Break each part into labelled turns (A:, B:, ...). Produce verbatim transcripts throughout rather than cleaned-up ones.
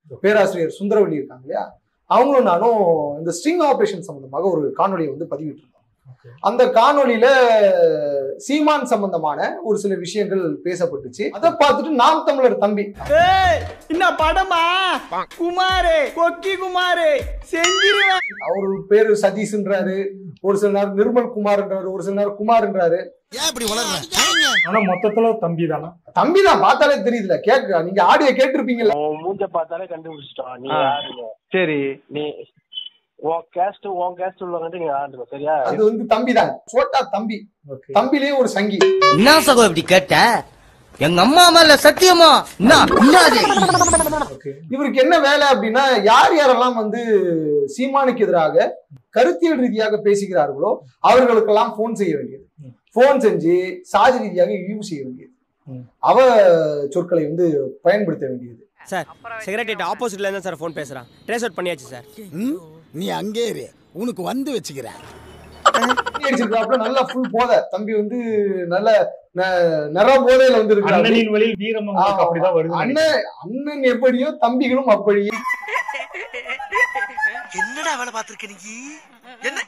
A: பேராசிரியர் சுந்தரவள்ளி இருக்காங்க இல்லையா, அவங்களும் நானும் இந்த ஸ்ட்ரிங் ஆபரேஷன் சம்பந்தமாக ஒரு காணொலியை வந்து பதிவிட்டு இருக்கோம். அந்த காணொலியில சீமான் சம்பந்தமான ஒரு சில விஷயங்கள் பேசப்பட்டுச்சு. அதை பார்த்துட்டு நாம் தமிழர் தம்பி
B: என்ன படமா குமாரே கொக்கி குமாரே செஞ்சிருவேன்,
A: அவரு பேரு சதீஷ்ன்றாரு, ஒரு சில நேரம் நிர்மல் குமார்ன்றாரு, ஒரு சில நேரம் குமார்ன்றாரு.
C: ஆனா மொத்தத்துல தம்பி தானா?
A: தம்பி தான், பார்த்தாலே தெரியுதுல. கேட்க நீங்க ஆடியோ கேட்டிருப்பீங்கல்ல,
D: மூஞ்ச பார்த்தாலே கண்டுபிடிச்சிட்டோம். நீ
E: சரி,
D: நீ உன் கேஸ்ட் உன் கேஸ்ட் உள்ளவங்க நீங்க ஆடுங்க, சரியா?
A: அது வந்து தம்பி தான், சோட்டா தம்பி. தம்பிலேயே ஒரு சங்கி.
B: என்ன சகோ இப்படி கேட்ட? எங்க அம்மா மேல சத்தியமா
A: இவருக்கு என்ன வேலை அப்படின்னா, யார் யாரெல்லாம் வந்து சீமானுக்கு எதிராக கருத்தியல் ரீதியாக பேசுகிறார்களோ அவர்களுக்கெல்லாம் போன் செய்ய வேண்டியது, போன் செஞ்சு சாதி ரீதியாக இழிவு செய்ய வேண்டியது, அவ சொற்களை வந்து பயன்படுத்த வேண்டியது.
B: சார் செக்ரட்டரியேட் ஆப்போசிட்ல இருந்தா சார் போன் பேசுறான், ட்ரேஸ் அவுட் பண்ணியாச்சு சார்.
F: நீ அங்கே இரு, உனக்கு வந்து வச்சுக்கிறேன்.
A: அடிச்சிருக்காப்ல, நல்லா ஃபுல் போதை தம்பி வந்து, நல்ல நிற போதையில வந்து இருக்காரு.
C: அண்ணனின் வழியில் வீரம் அப்படிதான் வருது.
A: அண்ணன் அண்ணன் எப்படியோ தம்பிகளும் அப்படியே.
B: என்னடா வேலை பார்த்திருக்க நீ? என்ன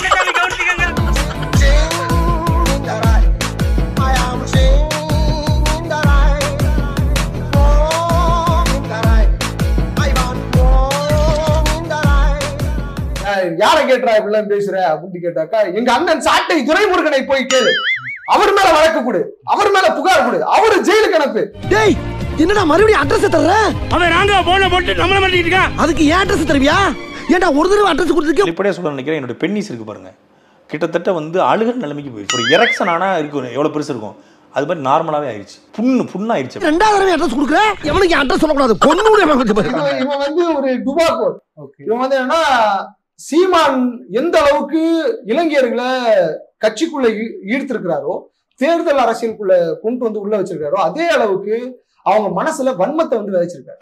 A: யாரை கேட்டா இப்படிலாம் பேசுற அப்படின்னு கேட்டாக்கா, எங்க அண்ணன் சாட்டை துரைமுருகனை போய் கேளு, அவர் மேல வழக்கு கொடு, அவர் மேல புகார் கொடு, அவரு ஜெயிலுக்கு அனுப்பு.
F: டேய் என்னடா மறுபடியும் அட்ரஸ் தர்ற?
B: அவன் நாங்க போன போட்டு நம்மள மாட்டிட்டு இருக்கான்.
F: அதுக்கு ஏன் அட்ரஸ் தருவியா? ஏன்டா ஒரு தடவை அட்ரஸ் கொடுத்துருக்க?
E: இப்படியே சொல்ல நினைக்கிறேன். என்னோட பென்னிஸ் இருக்கு பாருங்க, கிட்டத்தட்ட வந்து அழுகிற நிலைமைக்கு போயிடுச்சு. ஒரு எரெக்ஷன் ஆனா இருக்கும் எவ்வளவு பெருசு இருக்கும், அது மாதிரி நார்மலாவே ஆயிடுச்சு. புண்ணு புண்ணாயிருச்சு.
F: ரெண்டாவது தடவை அட்ரஸ் கொடுக்குற, எவனுக்கு அட்ரஸ் சொல்லக்கூடாது, பொண்ணு.
A: இவன் வந்து ஒரு டுபாக்கோ. இவன் வந்து என்னன்னா, சீமான் எந்த அளவுக்கு இளைஞர்களை கட்சிக்குள்ள ஈர்த்திருக்கிறாரோ, தேர்தல் அரசியலுக்குள்ள கொண்டு வந்து உள்ள வச்சிருக்காரோ, அதே அளவுக்கு அவங்க மனசுல வன்மத்தை வந்து விதைச்சிருக்காரு.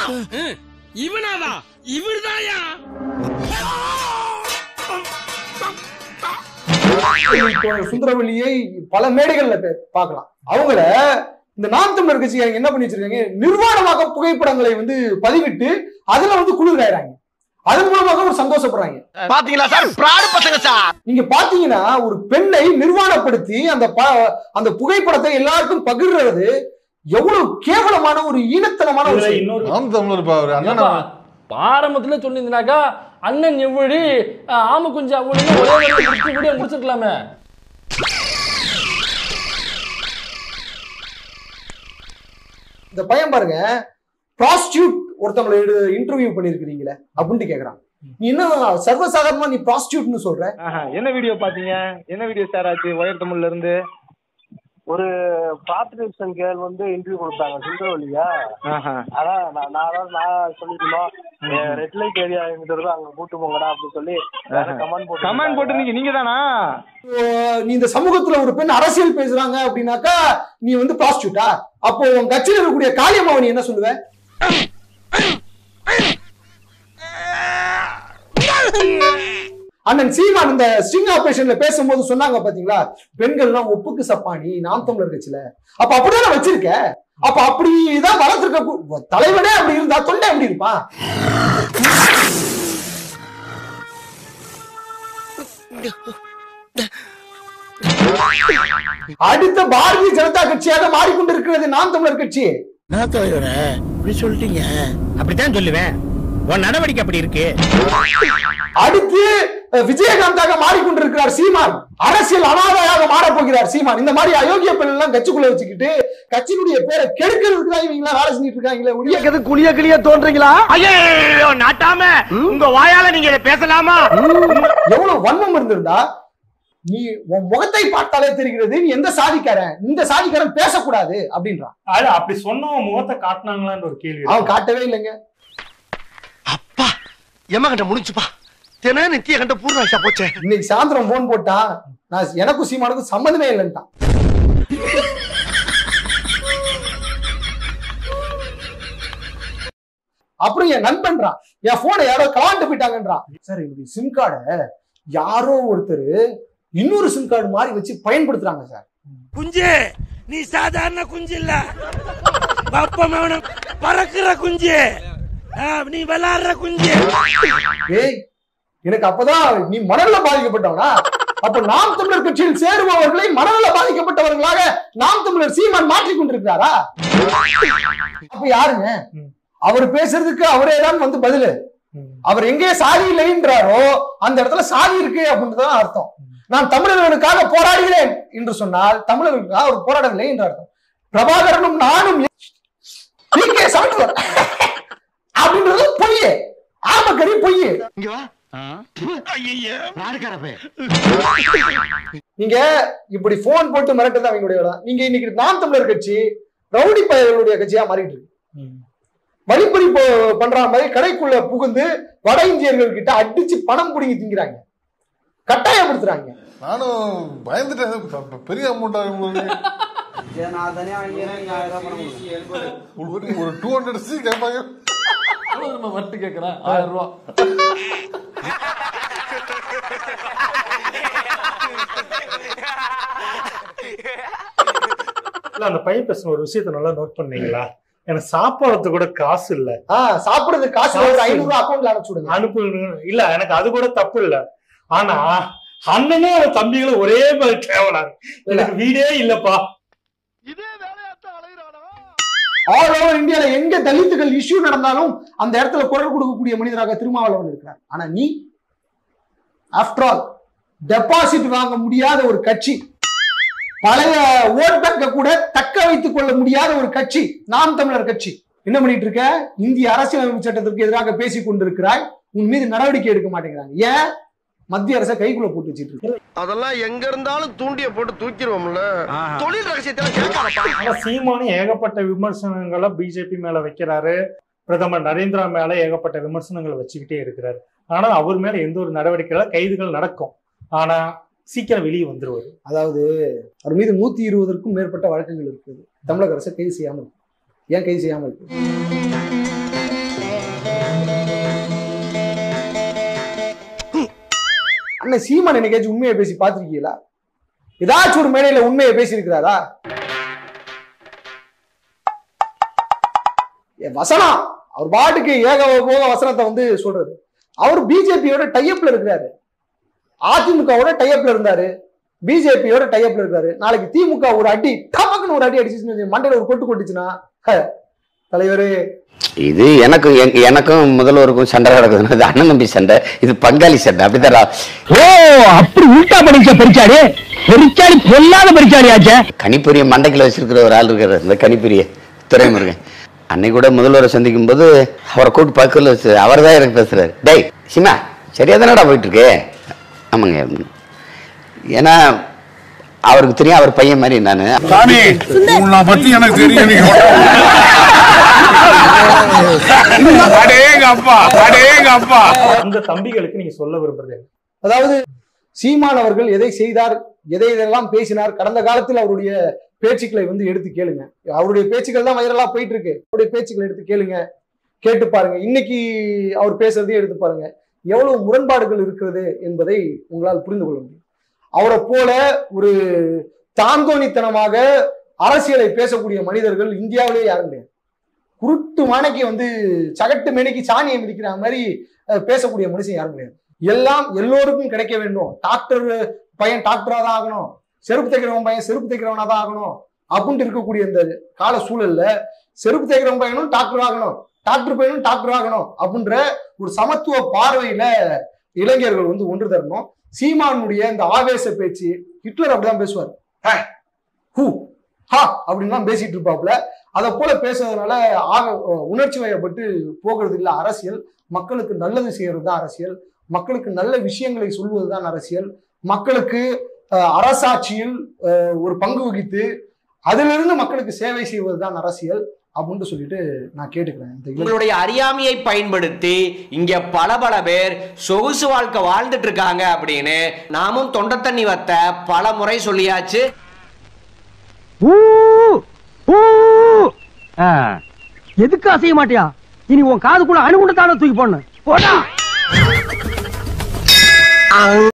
A: சுந்தரவள்ளியை பல மேடைகள்ல பார்க்கலாம். அவங்கள இந்த நாம் தமிழர் கட்சிக்காரங்க என்ன பண்ணி வச்சிருக்காங்க, நிர்வாணமாக புகைப்படங்களை வந்து பதிவிட்டு அதுல வந்து குளிர்காயிறாங்க. அதன் மூலமாக ஒரு சந்தோஷப்படுறாங்க.
B: பாத்தீங்களா சார், பிராடு பசங்க சார்.
A: நீங்க பாத்தீங்கன்னா ஒரு பெண்ணை நிர்வாணப்படுத்தி அந்த அந்த புகைப்படத்தை எல்லாருக்கும் பகிர்றது எவ்வளவு கேவலமான ஒரு ஈனத்தனமான ஒரு
C: இன்னொரு
G: நாம் தமிழர் அண்ணன்
H: ஆரம்பத்துல சொன்னீங்கன்னாக்கா அண்ணன் எவ்வளி ஆம குஞ்சு அவ்வளவு ஒரே முடிச்சு முடிச்சிருக்கலாமே.
A: இந்த பையன் பாருங்க, ப்ராஸ்டியூட் ஒருத்தவங்களை இன்டர்வியூ பண்ணிருக்கீங்களே அப்படின்னு கேக்குறான். நீ என்ன சர்வசாதாரணமா நீ ப்ராஸ்டியூட்னு சொல்ற?
E: என்ன வீடியோ பாத்தீங்க? என்ன வீடியோ ஷேர் ஆச்சு ஒயர் தமிழ்ல இருந்து?
D: ஒரு ப்ராஸ்டியூஷன் கேர்ள் வந்து இன்டர்வியூ கொடுத்தாங்க சுந்தரவள்ளியா. அதான் நான் நான் சொல்லிருந்தோம், ரெட் லைட் ஏரியா அங்க கூட்டு போங்கடா அப்படின்னு சொல்லி கமெண்ட் போட்டு
E: கமெண்ட் போட்டு நீங்க தானா?
A: நீ இந்த சமூகத்துல ஒரு பெண் அரசியல் பேசுறாங்க அப்படின்னாக்கா நீ வந்து ப்ராஸ்டியூட்டா? அப்போ உன் கட்சியில் இருக்கக்கூடிய காளியம்மாவை நீ என்ன சொல்லுவ? அண்ணன் சீமான் இந்த ஸ்ட்ரிங் ஆபரேஷன்ல பேசும்போது சொன்னாங்க பாத்தீங்களா, பெண்கள் எல்லாம் ஒப்புக்கு சப்பானி நாம் தமிழர் கட்சியில. அப்ப அப்படிதான் வச்சிருக்க. அப்ப அப்படிதான் வளர்த்திருக்க தலைவனே அப்படி இருந்தா தொண்டை எப்படி இருப்பான்? அடுத்த பாரதிய ஜனதா கட்சியாக மாறிக்கொண்டிருக்கிறது நாம் தமிழர் கட்சி.
F: நான் தலைவரே இப்படி சொல்லிட்டீங்க.
B: அப்படித்தான் சொல்லுவேன், உன் நடவடிக்கை அப்படி இருக்கு.
A: அடுத்து விஜயகாந்தாக மாறிக்கொண்டிருக்கிறார் சீமான். அரசியல் அனாதையாக மாறப் போகிறார் சீமான். இந்த மாதிரி அயோக்கிய பெண் எல்லாம் கட்சிக்குள்ள வச்சுக்கிட்டு கட்சியினுடைய பேரை கெடுக்கிறதுக்கு தான் இவங்க வேலை செஞ்சுட்டு இருக்காங்களே.
F: உடைய குளிய கிளிய தோன்றீங்களா?
B: ஐயோ நாட்டாம, உங்க வாயால நீங்க இதை பேசலாமா?
A: எவ்வளவு வன்மம் இருந்திருந்தா நீ உன் முகத்தை பார்த்தாலே தெரிகிறது நீ எந்த சாதிக்காரன், இந்த சாதிக்காரன் பேசக்கூடாது அப்படின்றான்.
C: அப்படி சொன்னவன் முகத்தை காட்டினாங்களான்னு ஒரு கேள்வி.
A: அவன் காட்டவே இல்லைங்க.
F: அப்பா எம்மா கண்ட முடிச்சுப்பா, தின நித்திய கண்ட பூர்ணாஷா போச்சே.
A: இன்னைக்கு சாயந்தரம் போன் போட்டா நான் எனக்கும் சீமானுக்கும் சம்மந்தமே இல்லைன்ட்டான். அப்புறம் என் நண்பன்றான், என் போனை யாரோ கலாண்டு போயிட்டாங்கன்றான். சார் என்னுடைய சிம் கார்டை யாரோ ஒருத்தர் இன்னொரு சிம் கார்டு மாதிரி வச்சு பயன்படுத்துறாங்க சார்.
B: குஞ்சு நீ சாதாரண குஞ்சு இல்ல, பறக்கிற குஞ்சு. நீ விளையாடுற குஞ்சு.
A: ஏய் எனக்கு அப்பதான் நீ மனநல பாதிக்கப்பட்டவனா? அப்ப நாம் தமிழர் கட்சியில் சேருபவர்களை மனநல பாதிக்கப்பட்டவர்களாக நாம் தமிழர் சீமான் மாற்றிக் கொண்டிருக்கிறாரா? அப்ப யாருங்க அவர் பேசுறதுக்கு? அவரே தான் வந்து பதிலு. அவர் எங்கே சாதி இல்லைன்றாரோ அந்த இடத்துல சாதி இருக்கு அப்படின்றதான் அர்த்தம். நான் தமிழர்களுக்காக போராடுகிறேன் என்று சொன்னால் தமிழர்களுக்காக அவர் போராடவில்லை என்று அர்த்தம். பிரபாகரனும் நானும் அப்படின்றது பொய்யே, ஆமக்கறி பொய்யே. நீங்க இப்படி போன் போட்டு மிரட்டது அவங்களுடைய இடம். நீங்க இன்னைக்கு நாம் தமிழர் கட்சி ரவுடி பயர்களுடைய கட்சியா மாறிட்டு இருக்கு. வழிப்பறி பண்ற மாதிரி கடைக்குள்ள புகுந்து வட இந்தியர்கள் கிட்ட அடிச்சு பணம் புடிங்கி திங்கிறாங்க, கட்டாயப்படுத்துறாங்க.
G: நானும் பயந்துட்டேன். பெரிய அமௌண்ட் ஒரு டூ ஹண்ட்ரட் சி கேட்பாங்க.
H: வட்டு கேட்கிறேன் ஆயிரம் ரூபா.
C: அந்த பையன் பேசுன ஒரு விஷயத்த நல்லா நோட் பண்ணீங்களா? எனக்கு சாப்பாடுறது கூட காசு இல்ல. ஆஹ்
A: சாப்பிடுறது காசு ஐநூறு ரூபாய் அக்கௌண்ட்ல அனுப்பிச்சுடுங்க.
C: அனுப்பு இல்ல, எனக்கு அது கூட தப்பு இல்ல. ஆனா அண்ணனே அவன் தம்பிகளும் ஒரே மாதிரி தேவனாங்க. எனக்கு வீடே இல்லப்பா.
A: ஆல் ஓவர் இந்தியால எங்க தலித்துகள் இஷ்யூ நடந்தாலும் அந்த இடத்துல குரல் கொடுக்கக்கூடிய மனிதராக திருமாவளவன் இருக்கிறார். ஆனா நீ ஆஃப்டர் ஆல் டெபாசிட் வாங்க முடியாத ஒரு கட்சி, பழைய ஓட் பேங்க கூட தக்க வைத்துக் கொள்ள முடியாத ஒரு கட்சி நாம் தமிழர் கட்சி. என்ன பண்ணிட்டு இருக்க? இந்திய அரசியலமைப்பு சட்டத்திற்கு எதிராக பேசிக் கொண்டிருக்கிறாய். உன் மீது நடவடிக்கை எடுக்க மாட்டேங்கிறாங்க. ஏன்? மத்திய அரசை கைக்குள்ள போட்டு வச்சிட்டு இருக்கு.
F: அதெல்லாம் எங்க இருந்தாலும் தூண்டிய போட்டு தூக்கிடுவோம்ல. தொழில் ரகசியத்தை
C: சீமானு ஏகப்பட்ட விமர்சனங்களை பிஜேபி மேல வைக்கிறாரு. பிரதமர் நரேந்திரா மேல ஏகப்பட்ட விமர்சனங்களை வச்சுக்கிட்டே இருக்கிறாரு. ஆனா அவர் மேல எந்த ஒரு நடவடிக்கையில கைதுகள் நடக்கும், ஆனா சீக்கிரம் வெளியே வந்துருவாரு.
A: அதாவது அவர் மீது நூத்தி இருபதற்கும் மேற்பட்ட வழக்குகள் இருக்குது. தமிழக அரசு கைது செய்யாமல் இருக்கு. ஏன் கைது செய்யாமல் இருக்கு? அண்ணன் சீமான் என்னைக்காச்சும் உண்மையை பேசி பார்த்திருக்கீங்களா? ஏதாச்சும் ஒரு மேடையில உண்மையை பேசி இருக்கிறாரா? வசனம் அவர் பாட்டுக்கு ஏக போக வசனத்தை வந்து சொல்றது. அவர் பிஜேபியோட டைப்ல இருக்கிறாரு, அதிமுகவோட டைப்ல இருந்தாரு, பிஜேபியோட டைப்ல இருக்காரு. நாளைக்கு திமுக ஒரு அடி டமக்குன்னு ஒரு அடி அடிச்சுன்னு மண்டையில ஒரு கொட்டு கொட்டுச்சுன்னா தலைவரு
I: இது எனக்கு எனக்கும் முதல்வருக்கும் சண்டை நடக்குது. இது அண்ணன் தம்பி சண்டை, இது பங்காளி சண்டை. அப்படிதான்.
B: ஓ அப்படி உள்டா படிச்ச பெரிச்சாடி பெரிச்சாடி பொல்லாத பெரிச்சாடி ஆச்சே.
I: கணிப்பொரிய மண்டைக்குள்ள வச்சிருக்கிற ஒரு ஆள் இருக்காரு, இந்த கணிப்பொரிய துறைமுருகன். அன்னைக்கு கூட முதல்வரை சந்திக்கும் போது அவரை கூட்டு பக்கத்துல வச்சு அவர் தான் எனக்கு பேசுறாரு. டேய் சிமா சரியா தானடா போயிட்டு இருக்கு. ஆமாங்க, ஏன்னா அவருக்கு தெரியும் அவர் பையன் மாதிரி நானு.
G: பத்தி எனக்கு தெரியும்.
C: அந்த தம்பிகளுக்கு நீங்க சொல்ல விரும்புறது,
A: அதாவது சீமான் அவர்கள் எதை செய்தார், எதை இதெல்லாம் பேசினார், கடந்த காலத்தில் அவருடைய பேச்சுக்களை வந்து எடுத்து கேளுங்க. அவருடைய பேச்சுக்கள் தான் வைரலா போயிட்டு இருக்கு. அவருடைய பேச்சுக்களை எடுத்து கேளுங்க, கேட்டு பாருங்க. இன்னைக்கு அவர் பேசுறதையும் எடுத்து பாருங்க. எவ்வளவு முரண்பாடுகள் இருக்கிறது என்பதை உங்களால் புரிந்து கொள்ள முடியும். அவரை போல ஒரு தாந்தோணித்தனமாக அரசியலை பேசக்கூடிய மனிதர்கள் இந்தியாவிலேயே யாரும் கிடையாது. குருட்டு மானைக்கு வந்து சகட்டு மேனைக்கு சாணியை மிதிக்கிற மாதிரி பேசக்கூடிய மனுஷன் யாரும் கிடையாது. எல்லாம் எல்லோருக்கும் கிடைக்க வேண்டும். டாக்டர் பையன் டாக்டரா தான் ஆகணும், செருப்பு தைக்கிறவன் பையன் செருப்பு தைக்கிறவனா தான் ஆகணும் அப்படின்ட்டு இருக்கக்கூடிய இந்த கால சூழல்ல செருப்பு தைக்கிறவன் பையனும் டாக்டர் ஆகணும், டாக்டர் பையனும் டாக்டர் ஆகணும் அப்படின்ற ஒரு சமத்துவ பார்வையில இளைஞர்கள் வந்து ஒன்று தரணும். சீமானுடைய இந்த ஆவேச பேச்சு, ஹிட்லர் அப்படிதான் பேசுவார், ஹூ ஹா அப்படின்லாம் பேசிட்டு இருப்பாப்புல. அதை போல பேசுறதுனால ஆக உணர்ச்சி வயப்பட்டு போகிறது இல்லை அரசியல். மக்களுக்கு நல்லது செய்யறது தான் அரசியல், மக்களுக்கு நல்ல விஷயங்களை சொல்வது தான் அரசியல், மக்களுக்கு அரசாட்சியில் ஒரு பங்கு வகித்து அதிலிருந்து மக்களுக்கு சேவை செய்வது தான் அரசியல் அப்படின்னு சொல்லிட்டு நான் கேட்டுக்கிறேன்.
J: உங்களுடைய அறியாமையை பயன்படுத்தி இங்க பல பல பேர் சொகுசு வாழ்க்கை வாழ்ந்துட்டு இருக்காங்க அப்படின்னு நாமும் தொண்டை தண்ணி வத்த பல முறை சொல்லியாச்சு.
B: எதுக்கு அசைய மாட்டியா? இனி உன் காதுக்குள்ள அணுகுண்டு தானே தூக்கி போடணும். போடா.